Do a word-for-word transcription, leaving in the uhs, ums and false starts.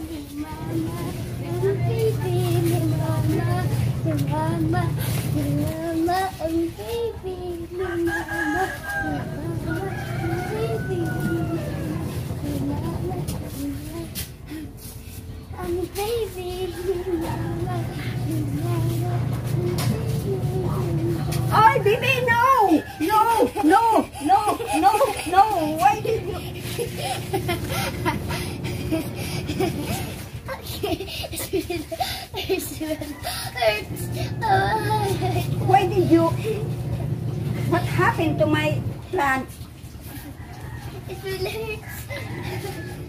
Ay, baby, no! No! No! No! No! No! Why did you... Why did you... What happened to my plant? It really hurts.